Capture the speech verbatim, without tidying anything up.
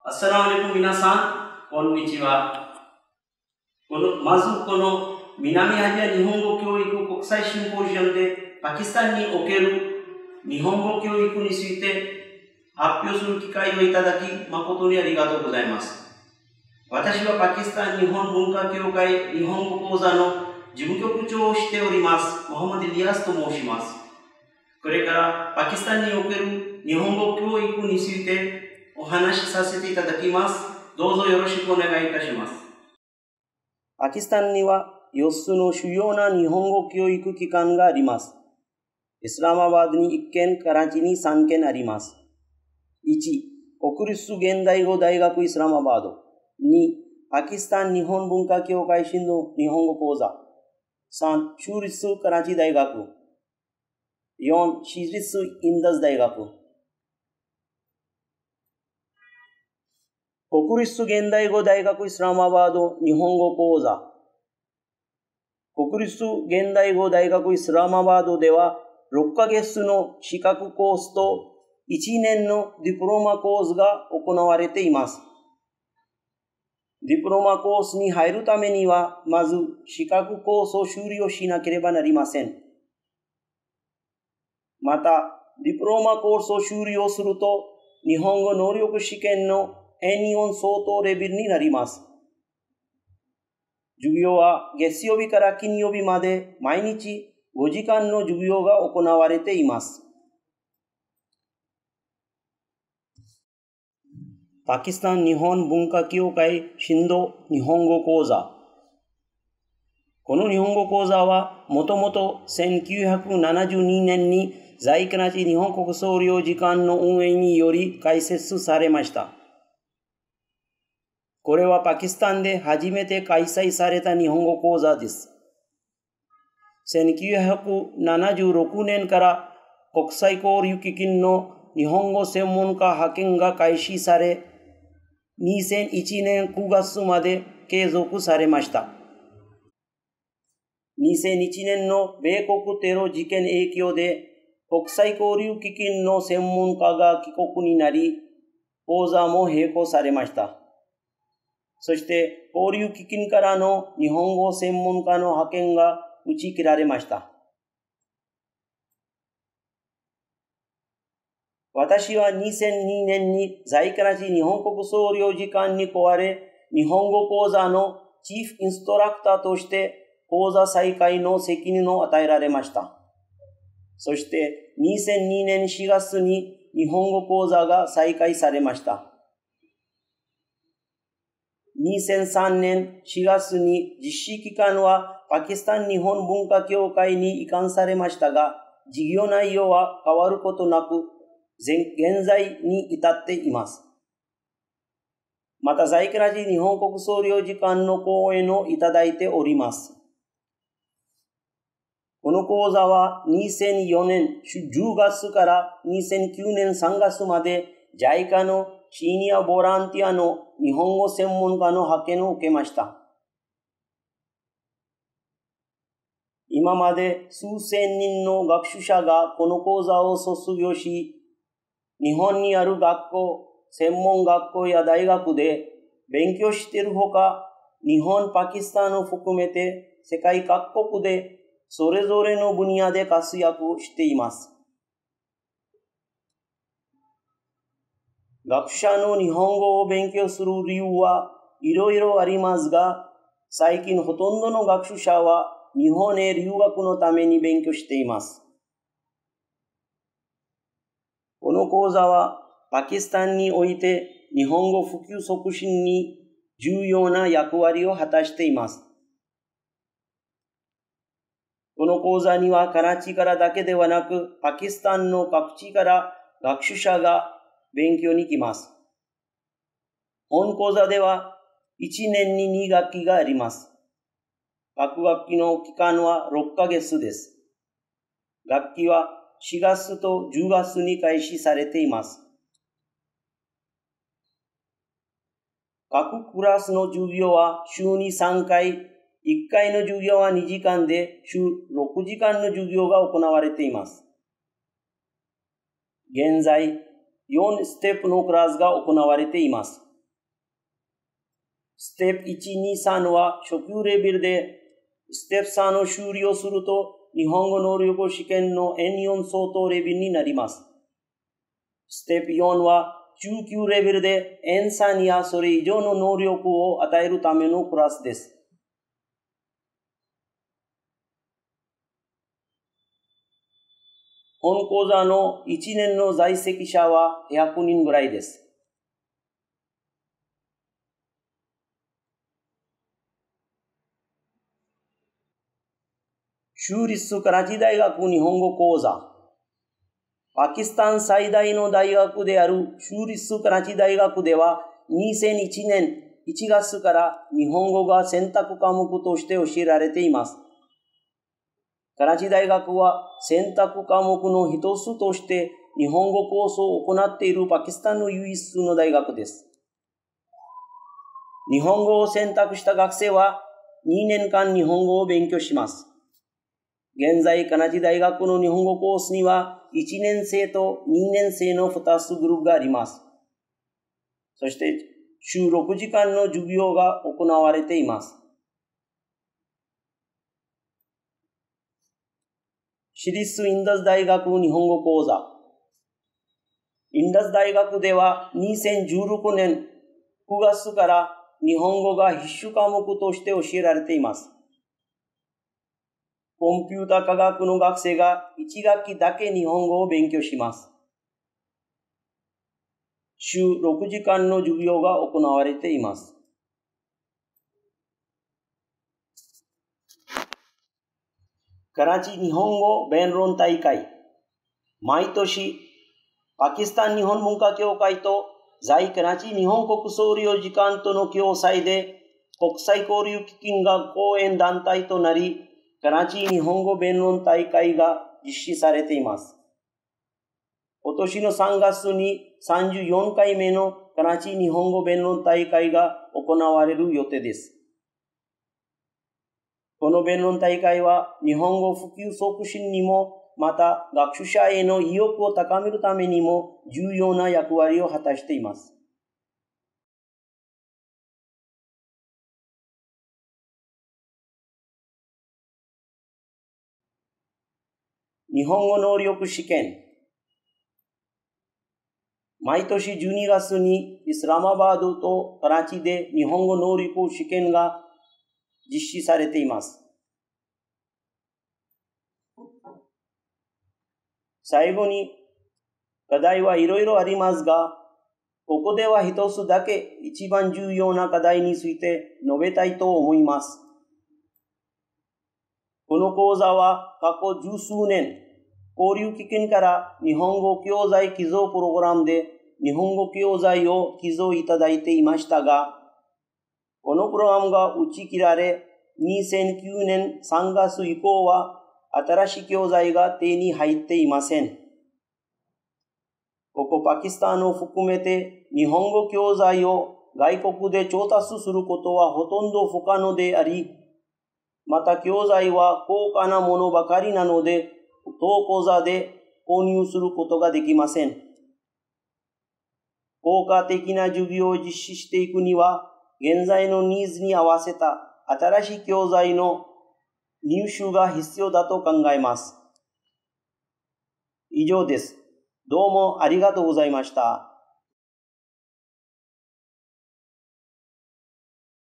アッサラムアレイク皆さん、こんにちは。このまずこの南アジア日本語教育国際シンポジウムでパキスタンにおける日本語教育について発表する機会をいただき誠にありがとうございます。私はパキスタン日本文化協会日本語講座の事務局長をしておりますモハマディ・リアスと申します。これからパキスタンにおける日本語教育についてお話しさせていただきます。どうぞよろしくお願いいたします。パキスタンにはよっつの主要な日本語教育機関があります。イスラマバードにいっけん、カラチにさんけんあります。いち. 国立現代語大学イスラマバード。に. パキスタン日本文化協会新の日本語講座。さん. 州立カラチ大学。よん. 市立インダス大学。国立現代語大学イスラマバード日本語講座。国立現代語大学イスラマバードではろっかげつの資格コースといちねんのディプロマコースが行われています。ディプロマコースに入るためには、まず資格コースを修了しなければなりません。また、ディプロマコースを修了すると、日本語能力試験のエヌよん 相当レベルになります。授業は月曜日から金曜日まで毎日ごじかんの授業が行われています。パキスタン日本文化協会新土日本語講座。この日本語講座はもともとせんきゅうひゃくななじゅうにねんに在カラチ日本国総領事館の運営により開設されました。これはパキスタンで初めて開催された日本語講座です。せんきゅうひゃくななじゅうろくねんから国際交流基金の日本語専門家派遣が開始され、にせんいちねんくがつまで継続されました。にせんいちねんの米国テロ事件影響で国際交流基金の専門家が帰国になり、講座も並行されました。そして交流基金からの日本語専門家の派遣が打ち切られました。私はにせんにねんに在カラチ日本国総領事館に来られ、日本語講座のチーフインストラクターとして講座再開の責任を与えられました。そしてにせんにねんしがつに日本語講座が再開されました。にせんさんねんしがつに実施期間はパキスタン日本文化協会に移管されましたが、事業内容は変わることなく、現在に至っています。また、在カラチ日本国総領事館の講演をいただいております。この講座はにせんよねんじゅうがつからにせんきゅうねんさんがつまで ジャイカ のシニアボランティアの日本語専門家の派遣を受けました。今まで数千人の学習者がこの講座を卒業し、日本にある学校、専門学校や大学で勉強しているほか、日本、パキスタンを含めて世界各国でそれぞれの分野で活躍しています。学者の日本語を勉強する理由はいろいろありますが、最近ほとんどの学習者は日本へ留学のために勉強しています。この講座はパキスタンにおいて日本語普及促進に重要な役割を果たしています。この講座にはカラチからだけではなく、パキスタンの各地から学習者が勉強に来ます。本講座ではいちねんににがっきがあります。各学期の期間はろっかげつです。学期はしがつとじゅうがつに開始されています。各クラスの授業は週にさんかい、いっかいの授業はにじかんで週ろくじかんの授業が行われています。現在、よんステップのクラスが行われています。 ステップいち、に、さんは初級レベルで、ステップさんを修了すると、日本語能力試験の エヌよん 相当レベルになります。ステップよんは中級レベルで エヌさん やそれ以上の能力を与えるためのクラスです。本講座のいちねんの在籍者はひゃくにんぐらいです。州立カラチ大学日本語講座。パキスタン最大の大学である州立カラチ大学ではにせんいちねんいちがつから日本語が選択科目として教えられています。カラチ大学は選択科目の一つとして日本語コースを行っているパキスタンの唯一の大学です。日本語を選択した学生はにねんかん日本語を勉強します。現在、カラチ大学の日本語コースにはいちねん生とにねん生のふたつグループがあります。そして、週ろくじかんの授業が行われています。私立インダス大学日本語講座。インダス大学ではにせんじゅうろくねんくがつから日本語が必修科目として教えられています。コンピュータ科学の学生がいち学期だけ日本語を勉強します。週ろくじかんの授業が行われています。カラチ日本語弁論大会。毎年、パキスタン日本文化協会と在カラチ日本国総領事館との共催で国際交流基金が講演団体となり、カラチ日本語弁論大会が実施されています。今年のさんがつにさんじゅうよんかいめのカラチ日本語弁論大会が行われる予定です。この弁論大会は日本語普及促進にも、また学習者への意欲を高めるためにも重要な役割を果たしています。日本語能力試験。毎年じゅうにがつにイスラマバードとカラチで日本語能力試験が実施されています。最後に、課題はいろいろありますが、ここでは一つだけ一番重要な課題について述べたいと思います。この講座は過去十数年、交流基金から日本語教材寄贈プログラムで日本語教材を寄贈いただいていましたが、このプログラムが打ち切られ、にせんきゅうねんさんがつ以降は新しい教材が手に入っていません。ここパキスタンを含めて日本語教材を外国で調達することはほとんど不可能であり、また教材は高価なものばかりなので、当講座で購入することができません。効果的な授業を実施していくには、現在のニーズに合わせた新しい教材の入手が必要だと考えます。以上です。どうもありがとうございました。